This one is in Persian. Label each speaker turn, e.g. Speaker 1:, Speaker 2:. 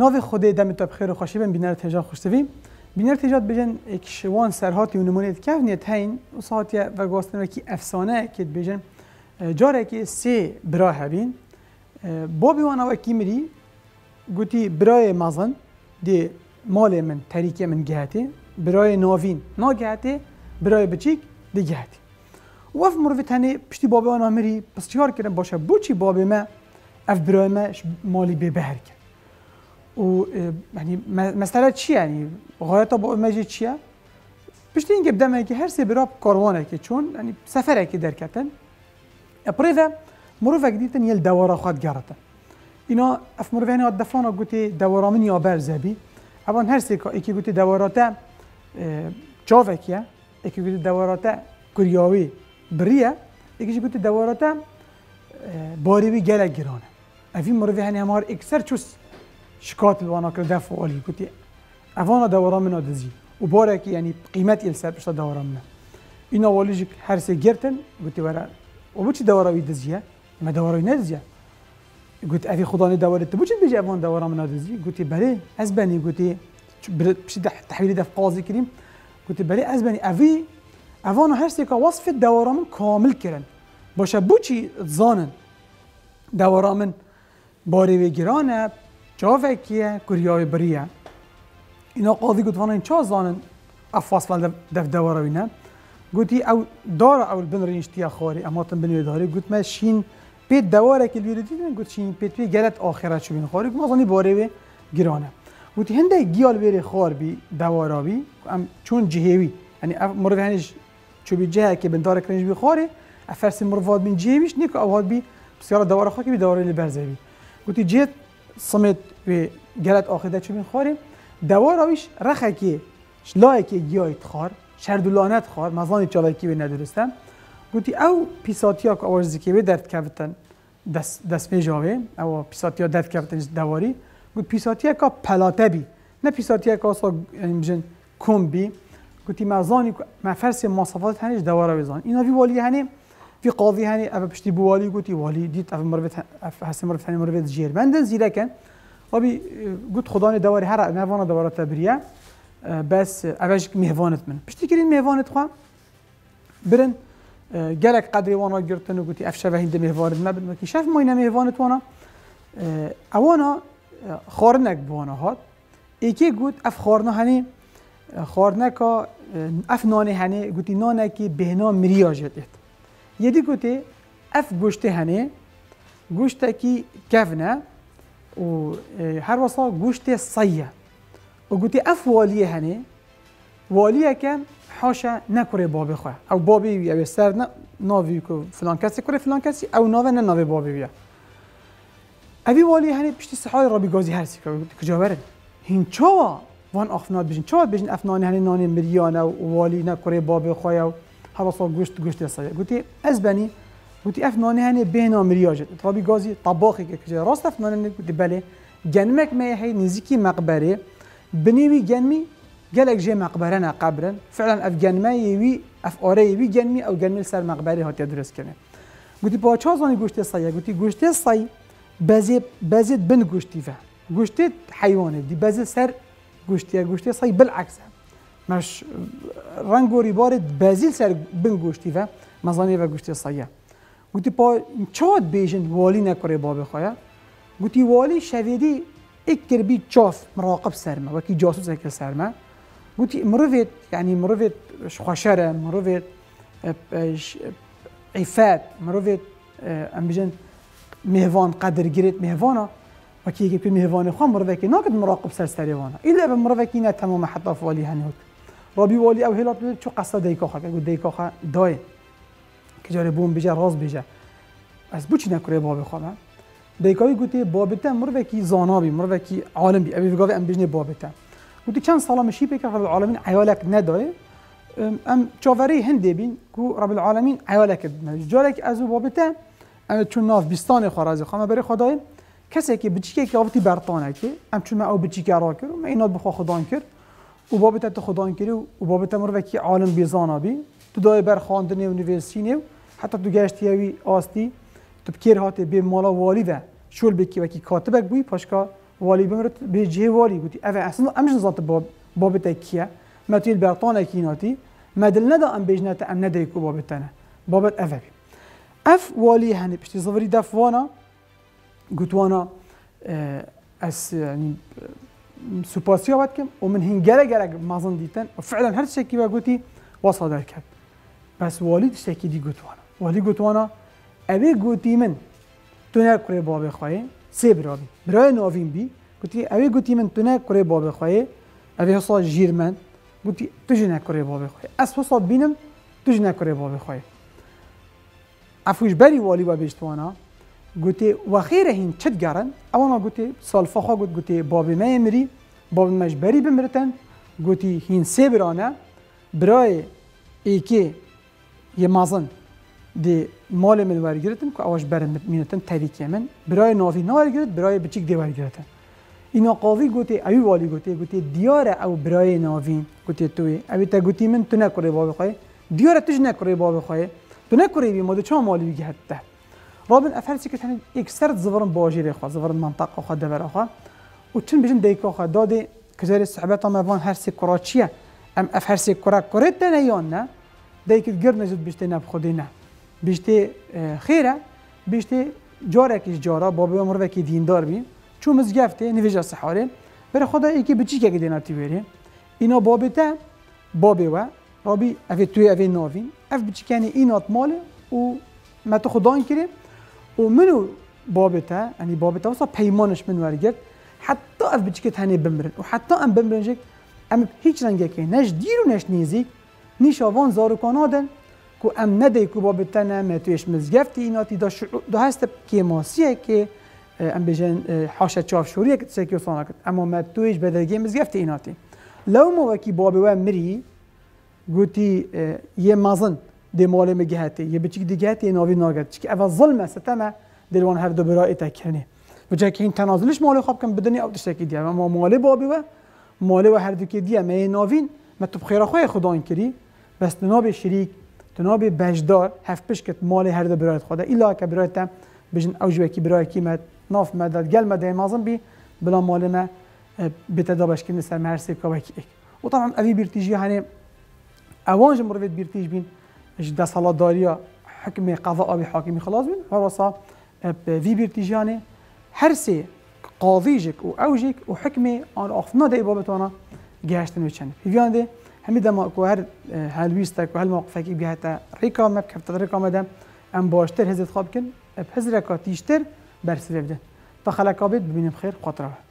Speaker 1: ناو خود دم تا بخیر و خوشی بن بینر تجار خوشتوی بینر تجار بجن یک شوان سرهاتی و نمونه که نیت هین و ساعتی و گاستن کی افسانه که بجن جاره که سه برای هبین بابی وانا و کی مری گویی برای مازن دی مال من تریکه من جهتی برای نوین ناجهتی برای بچیک دی جهتی و اف مروت هنی پشتی بابی وانا مری پس چیکار کردن باشه بچی بابی ما اف برای ما مالی به بهر کرد و يعني مسألة چیه يعني غایت با ماجی چیه پشت اینکه بدم که هر سه براب کاروانه که چون يعني سفره که در کتن اپریده مروفه دیتن یل دواره خود گرتن اینا اف مروفه هنی دفعنا گوتی دوارامن یا برزبی اوان هر سه که گوتی دواراته چاوکیه یکی گوتی دواراته کریاوی بریه یکی گوتی دواراته باریوی گله گرانه افی مروفه هنی همار اکثر چوس شکات الوانا کرده فعالی گویی افانا دوران من آدزی و باره که یعنی قیمت ایل سر دوران من این اولیج هر سه گرتن گویی ورا و بچی دوراوی دزیه ما دوراوی ندزیه گویی افی خدای دوره تو بچی بیج افان دوران من آدزی گویی بله از بنی گویی بچی تحویل دف قاضی کریم گویی بله از بنی افی افانا هر سه که وصف دوران من کامل کردن باشه بچی زانن دوران من باری و گرانه چاوکیه کریای بریه اینا قاضی گفت وانا این چه زانن افاصل دف دوراوی نه گویی او داره اول بنرینش تیا خاری اما تن بنوی داری گویی ما شین پیت دواره که بیاری دیدن گویی شین پیت گلت آخرت شو بین خاری گویی مازانی باره و گرانه گویی هنده گیال بری خار بی دواراوی ام چون جهوی یعنی مرو هنیش چو بی جه که بن داره کرنج بی خاری افرس مرواد بین جهویش نیک اواد بی بسیار دواره خاکی بی دواره لی برزوی گویی جهت صمت و گلت آخرده چو بین خاری دواراویش رخه که شلای که گیایت خار شردولانت خار مزانی چاوکی به ندرستم گویی او پیساتیا که آواز زیکی درد کفتن دست میجاوه او پیساتیا درد کفتن دواری گویی پیساتیا که پلاته بی نه پیساتیا که اصلا میجن کم بی گویی مزانی مفرس مواصفات هنیش دواراوی زان اینا وی والی هنی وی قاضی هنی او پشتی بوالی گویی والی دیت او مروت حس مروت هنی مروت جیر بندن زیره کن آبی گویی خدای دواری هر نوان دوارات بریه بس اوج مهوانت من پشتی کرین مهوانت خواه برن گلک قدری وانا گرتن و گویی افشه و هنده مهوانت مبن که شف ماینه مهوانت وانا اوانا خارنک بوانا هات ایکی گویی اف خارنا هنی خارنکا اف نانه هنی گویی نانه که بهنا مریاجت ات یدی گویی اف گوشته هنی گوشته کی کفنه و هر وصا گوشته صیه و گویی اف والیه هنی والیه که حاشا نکره بابی خواه او بابی ویا سر ناوی که فلان کسی کره فلان کسی او ناوی نه ناوی بابی ویا اوی والیه هنی پشتی صحای رابی گازی هرسی که کجا برد هین چوا وان آخفنات بجین چوا بجین افنانی هنی نانی مریانه و والی نکره بابی خواه و هر وصا گوشت صیه گویی از بنی گویی افنانی هنی بهنا مریاجت رابی گازی طباخی که کجا راست افنانی گویی بله جنمک میه نزیکی مقبره بنيوي جنمي قالك جي مقبرنا قبرا فعلا اف جنمي يوي اف اوري يوي جنمي او جنمي سر مقبري هات يدرس كنه قلت با چازاني گوشت صي قلت گوشت صي بزيد بن گوشتي فا گوشت حيواني دي بزيد سر گوشت صي بالعكس مش رنگوري بارد بزيد سر بن گوشتي فا مزاني و گوشت صي قلت با چاد بيجن والي نكره باب خويا قلت والي شويدي اكر بي تشوف مراقب سرمه وكي جاسوس هيك سرمه قلت مروفيت يعني مروفيت خوشره مروفيت عفات مروفيت ام بيجن مهوان قدر جريت مهوانا وكي يجي مهوان خو مروفيك ناقد مراقب سر سريوانا الا بمروفيك نه تمام حتى فوالي هنوت ربي والي او هلات شو قصه ديكوخه قلت ديكوخه داي كجاري بوم بيجا راز بيجا از بوچ نکره باب خو دیگه گویی بابته مروه کی زانابی مروه کی عالم بی ابی وگاوی ام بجنی بابته گویی چند سال مشی بکر رب العالمین عیالک نداره ام چاوری هندی بین کو رب العالمین عیالک جالک از بابته ام چون ناف بیستان خارزی خامه بری خدای کسی که بچیکی که آفتی برتانه که ام چون ما او بچیکی را کرد و اینات بخوا خدان کرد و بابته تو خدان کرد و بابته مروه کی عالم بی زانابی تو دای بر خواندنی و نویسینی حتی تو گشتیوی آستی تو بکیر هاته به مالا والی و شول بکی وکی کاتبک بوی پاشکا والی بمرت به جه والی گویی اوه اصلا امش نزات بابت کیه ما توی برتانه کیناتی مدل ندا ام بیجنات ام ندای کو بابتنه بابت اوه بی اف والی هنی پشتی زوری دفوانا گوتوانا اس يعني سوباسيا واتكم ومن هنجرة جرى مازن ديتن وفعلا هر شيء كيف قلتي وصل ذلك بس والد شيء دي قطوانا والد قطوانا أبي قلتي من تنا كري بابي خواي سيب رابي براي نوفين بي قلتي أبي قلتي من تنا كري بابي خواي أبي حصل جيرمان قلتي تجينا كري بابي خواي أس حصل بينم تجينا كري بابي خواي عفوش بري والي وبيجتوانا قلتي وخيره هين چت گرن اما قلتي سالفخا قلتي بابي ما يمري بابي مجبري بمرتن قلتي هين سيبرانا براي ايكي يمازن دي مال من ورگرتن كو اواش برن مينتن تريكي من براي نافي نورگرت براي بچيك دي ورگرتن اینا قاضي قلتي اوي والي قلتي ديار او براي نافين قلتي توي اوي تا قلتي من تو نكوري بابي خوي ديار تج نكوري بابي خوي تو نكوري بي مودو چا مالي بيجي حتى رابن افرسي كت هني اكثر زفرن باجير خو زفرن منطقه خو دبر خو وتشن بيجن ديكو خو دادي كزاري صحبات ما فان هرسي كراتشيا ام افرسي كرا كورت نيانا ديك الجرن جد بيشتي نب خدينا بيشتي خيره بيشتي جارك جارا بابي عمر وكي دیندار بي چون مزگفته نویجا سحاره بر خدا یکی بچی که دیناتی بره اینا بابته بابی و رابی اوی توی اوی ناوین اف بچی کنی اینات ماله و ما تو خداین کریم و منو بابته یعنی بابته واسه پیمانش من ورگرد حتی اف بچی که تنی بمرن و حتی ام بمرنجک ام هیچ رنگه که نش دیر و نش نیزی نیش آوان زارو کانادن که ام ندی که بابته نه ما تویش مزگفتی ایناتی دا هست که ماسیه که ام بيجن حاشا تشاف شوريه كتسكيو صانك اما ما تويج بدرجه مزقفت ايناتي لو ما وكي بابي ومري قلتي يه مازن دي مال مجهتي يه بتشك دي جهتي نوفي ناقت تشك اف ظلمه ستما دلوان هر دو براء تكرني وجاكين تنازلش مالي خاب كم بدني او تشتكي دي اما مالي بابي و مالي و هر دو كي دي ما نوفين ما تبخير اخويا خدا انكري بس تنابي شريك تنابي بجدار هف بشكت مالي هر دو براء خدا الا كبراء بجن اوجو كي براء كيمت ناف مدد قل مدى مازن بي بلا مال ما بتدابش كن سر مرسي كواكي اك وطبعا ابي بيرتيجي هاني اوانج مرويت بيرتيج بين جدا صلاة داريا حكم قضاء ابي حاكمي خلاص بين ورصا في بيرتيجي هاني هرسي قاضيجك واوجك وحكمي انا اخفنا دي بابتانا جهشتن وچن في عندي هميدا ما كو هر هالويستك وهالموقفك بيهتا ريكا ما كفت ريكا مدام ام باشتر هزت خابكن بحزرك تيشتر برسي بده تا خلقابت ببینیم خیر خاطره